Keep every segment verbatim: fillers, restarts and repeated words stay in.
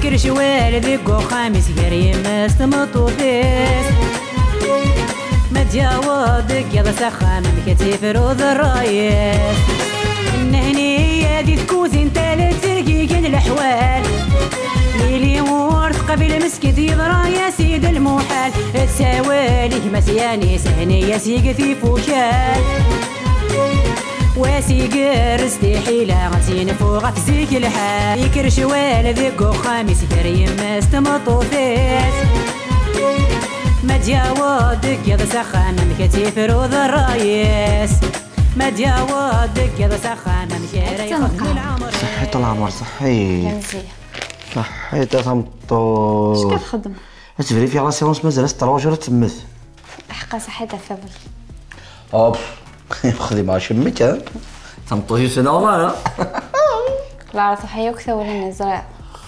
يكرش والدك خامس يريمس تمطوفيس ما تجاوضك يا سخان مكتيف روض الرايس النهنية دي تكوزين تالت ترقي كل الأحوال ليلي ورد قبل مسكت يضرا يا سيد المحال تساوالك مسياني سهني يا سيقثي فوشال واسيقر استحيلة غتين فوق فزيك الحال يكرش والدك وخامس كريم استمطوفيس ما تجاوضك يا سخان مكتيف روض الرايس ما تجاوضك يا سخان مكيري خذ العمر صحي طول العمر صحي صحي تغمطو اش كتخدم؟ تفريفي على سيونس مازال ستروجر تمث حقا صحيت فضل اوب خذي مع شمك ها تمطوي سنة ورانا لا صحي وكثا ولا نزرع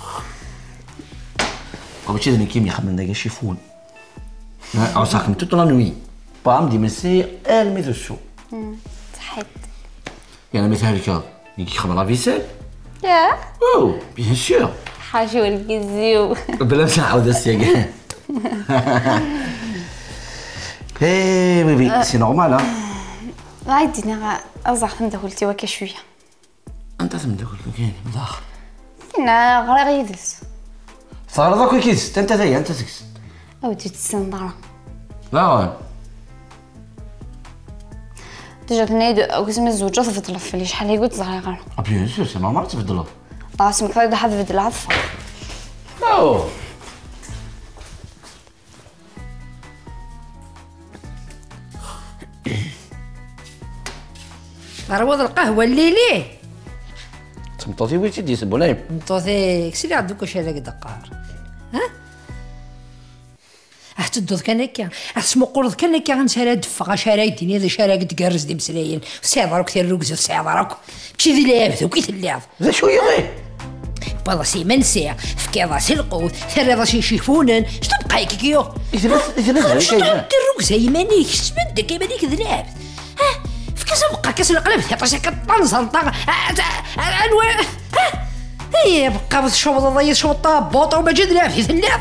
قبل شي كيم يخمن داك شيفون او ساكن toute la nuit بام دي مسي المي ذو صحيت يعني مثل هكا يخمن لا فيسيل يا او بيان سور حاجه والكيزيو بلا ما نعاود السياق ايه وي وي سي نورمال ها عادي انا ازعل عندك قلتي وكا شويه انت تمدك كاين من الاخر انا غير غيدس صار ذاك كيس انت ثاني انت سكس او تتسندرا لا ديجا تنايد قسم الزوجه تفضل في شحال هي قلت صغيره غير بيان سور سي نورمال تبدلها اه اسمك هذا حد بدل العطفه او روض القهوه الليلي تمطوطي ويتي دي سبونايم مطوطيك سيري عندك واش هذاك دقار ها احتدوض كان هكا اسمو قرض كان هكا غنسالها دفا شارع يديني هذا شارع قد كارز دي مسلايين سيضرك كثير روكز في سيضرك مشي ذي لعبت وكيت اللعب ذا شويه غير بابا سي منسي في كذا سلقوت ثلاثة شي شيفونن شتو بقى كيكيو اذا اذا شتو دير روكز يمانيك شتبدك يمانيك ذي لعبت ها كاس بقى كاس القلب يعطيش كطنزل طاق انواع هي بقى بس شوط ضيع شوط بوط وما جد لعب في اللعب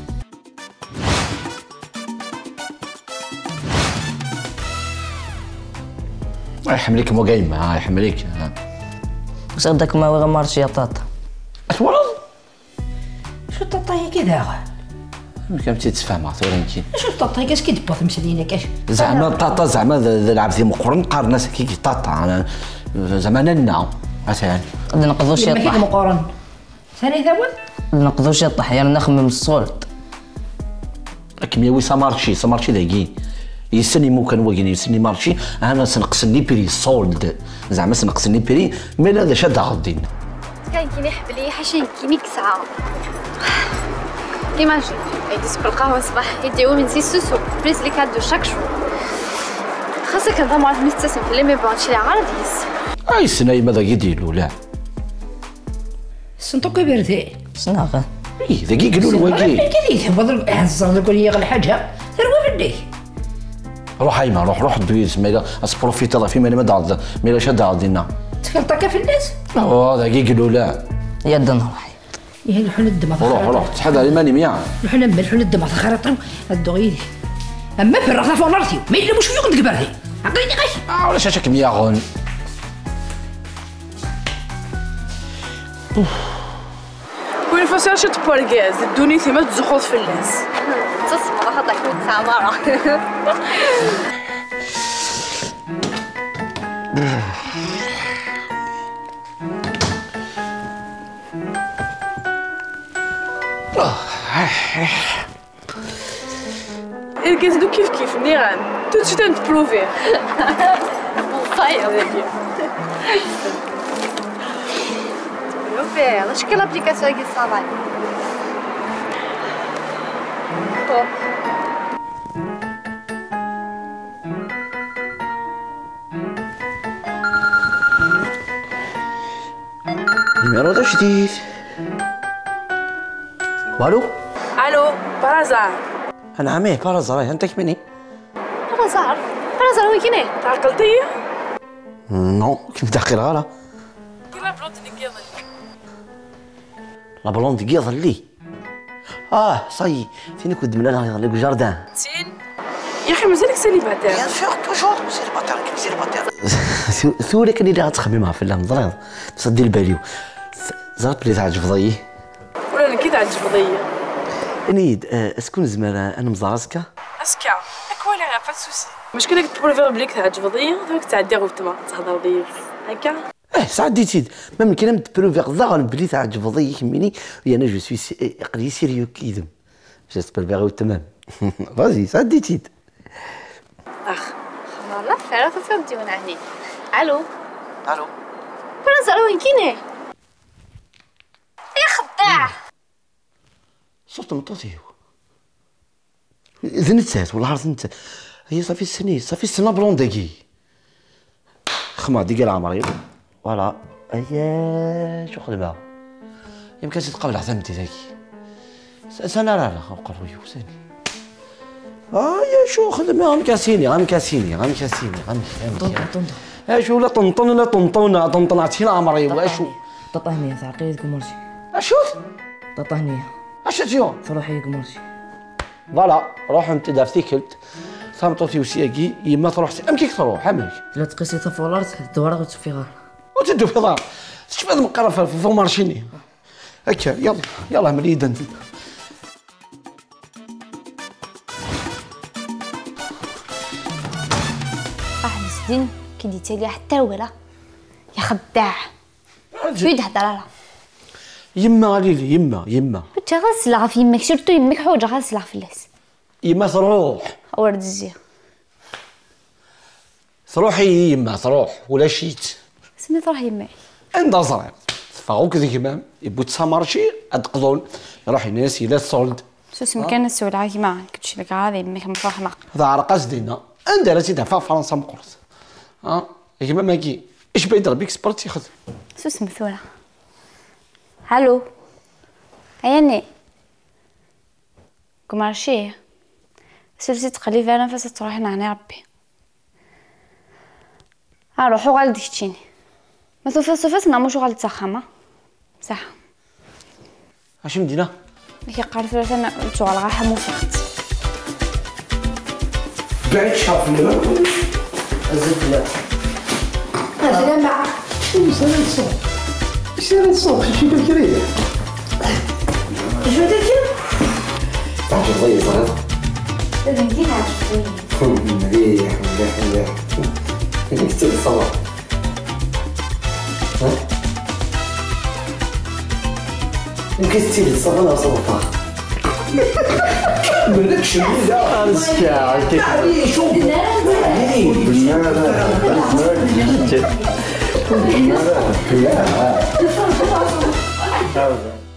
يحملك مو قايمه يحملك واش غداك ما غير مارشي يا طاطا اتولد شو طاطا كذا كم تتفاهم ثورا يمكن شو طاطا كاش كيدبوط مسلينا كاش زعما طاطا زعما لعب ذي مقرن قارن ناس كي طاطا انا زعما ننا مثلا غادي نقضوا شي طاح طاح مقارن ثاني ثول نقضوا شي طاح يعني نخمم الصولد كيمياوي سامارشي سامارشي داكي يسني مو كان واقيني يسني مارشي انا سنقصني بري سولد زعما سنقصني بري مي هذا شاد غادين كاين كيني حبلي حاشين كيني كسعه ايماجين يدوس بالقهوه صباح يديو من سي سوسو بريز لي كاد دو شاك شو خاصك هذا معرف مستسم في لي مي بانشي لي عرضيس اي سناي ماذا يديروا لا الصندوق كبير شنو غا اي ذاكي قالوا له واقي كذي بدل الصندوق يقول لي غير حاجه ثروه بديك روح ايما روح روح دويز ميلا اسبروفيتا في ميلا ما دعض ميلا شاد غادينا تكلطك في الناس اه ذاكي قالوا لا يدا نروح يا نحن الدم روح روح تحد على ماني ميا نحن نحن الدم خرطوا الدغيدي اما في الرغفه فونرتي ما يلمش شويه قد كبرتي عقليني غير اه ولا شاشك ميا غون وين فاش تباركاز الدوني ثما تزخوط في الناس تصبر حطك كنت عماره الكاس دو كيف كيف نيران تو تشتا نتبروفي طاير ذاك بروفي واش كاين لابليكاسيون كي صافاي نيميرو دا جديد والو الو بارازار انا عميه بارازار انت كمني بارازار بارازار وين كاين تعقلتي نو كيف داخل غالا كي لا بلوت نيكيض لا بلوند كي ظلي اه صاي فين كنت من انا لك جاردان تين يا اخي مازالك سيليباتير بيان سور توجور سيليباتير كيف سيليباتير ثوري كان اللي غتخبي معاه في اللام ضريض بصح دير بالي زرت بلي تعجب ضيي ولا انا كي تعجب ضيا نيد اسكون زماله انا مزارسكا اسكا اكوالي غير با سوسي مشكلة تبروفير بليك تعجب ضيا دونك تعدي غير تما تهضر ضيا هكا اه ساعات ديتيد ما ممكن نم تبروفير ضغن بلي تعجب ضيي كميني وي انا جو سوي قلي سيريو كيدم جيسبر بيغي تمام فازي ساعات ديتيد اخ والله فعلا تترديون عني الو الو فرنسا وين كاينه يا خداع صوت مطوطيو زنتات والله عرفت انت هي صافي السنين صافي السنه بلوندكي خما ديك العمري فوالا هي شو خدمها يمكن تتقبل عزمتي ذاكي سنه لا لا قروي وساني اه يا شو خدمها غام كاسيني غام كاسيني غام كاسيني غام طنطا طنطا اشو لا طنطن لا طنطونا طنطناتي العمري واشو ططهنية تعقيد قمرشي اشو ططهنية اش تجيو تروحي قمرشي فوالا روح انت دافتيكلت صامتوتي وسياكي يما تروح ام كيك تروح عملك لا تقيسي طفولارت الدوره غتشوفي غار وتدو في دار شوف هذا مقرف في فو مارشيني هكا يلا يلا ملي يدن واحد السنين كي ديتي لي حتى ولا يا خداع شويه تهضر على يما غالي يما يما انت غاسلها في يمك سيرتو يمك حوجه غاسلها في اللاس يما تروح ورد الزيه تروحي يما تروح ولا شيت سميت روح يماي عندها صغير تفاوك ذيك مام يبوت سامارشي ادقضون يروح الناس الى الصولد شو اسم كان السؤال عاكي ما كنتش لك هذه يمك مفرحنا هذا عرقاس دينا عندها راسي دافع فرنسا مقرص ها يا ما ماكي اش بايدر بيك سبورت ياخذ شو اسم ثورة الو عيني كمارشي سلسي تقلي فعلا فاس تروحي نعني ربي اروحو غالدك تشيني ما توفاس توفاس نعموشو غالد تسخمة صح اش مدينه كي قال ثلاثة انا شغل غا حمو فخت بعد شاف لي زدت لا هذا مع سنة الصبح سنة الصبح شي بكري شو داكي تعجب ضيق صغير لازم كي تعجبني مليح مليح مليح نكتب الصباح ها يمكن تسيب الصباح ولا صباح مالكش لا اسكع كيف شوف لا لا لا